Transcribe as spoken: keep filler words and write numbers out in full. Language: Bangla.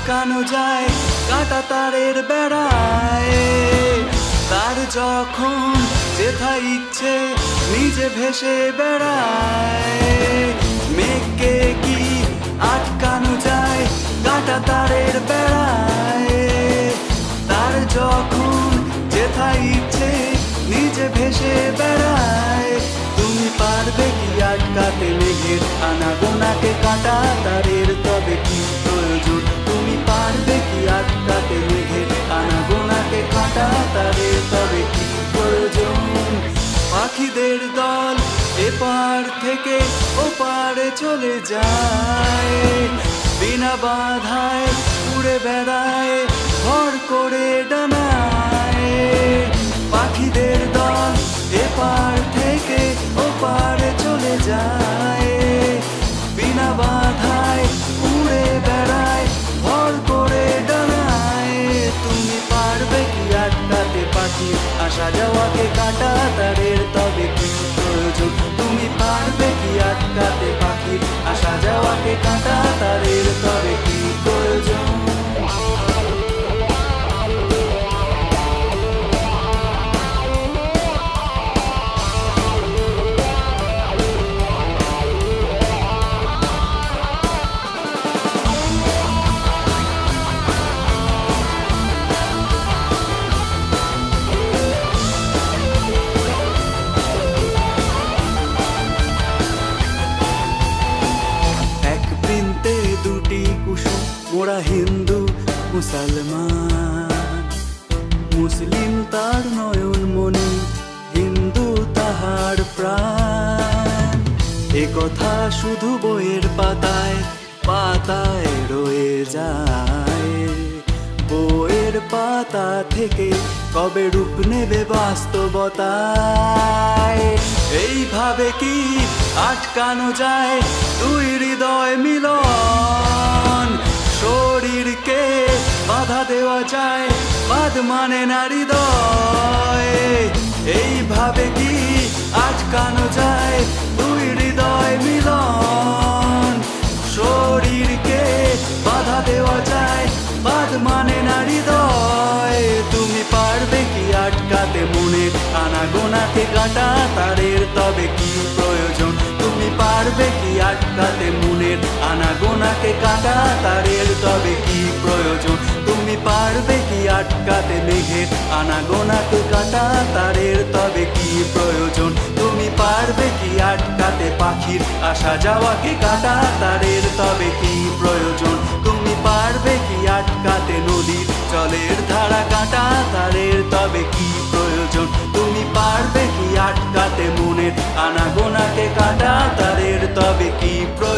আটকানো যায় কাঁটা তারের বেড়ায়। তার যখন যেথা ইচ্ছে নিজে ভেসে বেড়ায়। মেঘকে কি আটকানো যায় কাঁটা তারের বেড়ায়। তার যখন যেথা ইচ্ছে নিজে ভেসে বেড়ায়। তুমি পারবে কি আটকাতে মেঘের আনাগোনাকে কাঁটা তারের তবে কি প্রয়োজন? তুমি পারবে কি আটকাতে মেঘের আনাগোনাকে কাঁটা তারের তবে কি প্রয়োজন? পাখিদের দল এপার থেকে ওপারে চলে যায়। বিনা বাধায় উড়ে বেড়ায় ভর করে ডানায়। পাখিদের দল এপার থেকে ওপারে চলে যায়। বিনা বাধায় উড়ে বেড়ায় ভর করে ডানায়। তুমি পারবে কি আটকাতে পাখির আসা যাওয়াকে কাঁটা তারের তবে কি প্রয়োজন? তুমি পারবে কি আটকাতে পাখির আসা যাওয়াকে কাঁটা তারের তবে কি প্রয়োজন? দুটি কুসুম মোরা হিন্দু মুসলমান। মুসলিম তার নয়ন মনি, হিন্দু তাহার প্রাণ। এ কথা শুধু বইয়ের পাতায় পাতায় রয়ে যায়। বইয়ের পাতা থেকে কবে রূপ নেবে বাস্তবতায়? এইভাবে কি আটকানো যায় দুই হৃদয় মিলন? শরীরকে বাধা দেওয়া যায়, বাদ মানে না হৃদয়। এইভাবে কি আটকানো যায় দুই হৃদয় মিলন? শরীরকে বাধা দেওয়া যায়, বাদ মানে না হৃদয়। তুমি পারবে কি আটকাতে মনের আনাগোনাকে কাঁটা তারের তবে কি প্রয়োজন? তুমি পারবে কি আটকাতে মনের আনাগোনাকে কাঁটা তারের তবে কি প্রয়োজন? তুমি পারবে কি আটকাতে মেঘের আনাগোনাকে কাঁটা তারের তবে কি প্রয়োজন? তুমি পারবে কি আটকাতে পাখির আসা যাওয়াকে কাঁটা তারের তবে কি প্রয়োজন? তুমি পারবে কি আটকাতে নদীর জলের ধারা কাঁটা তারের তবে কি প্রয়োজন? তুমি পারবে কি আটকাতে মনের আনাগোনাকে কাঁটা তারের তবে কি প্রয়োজন?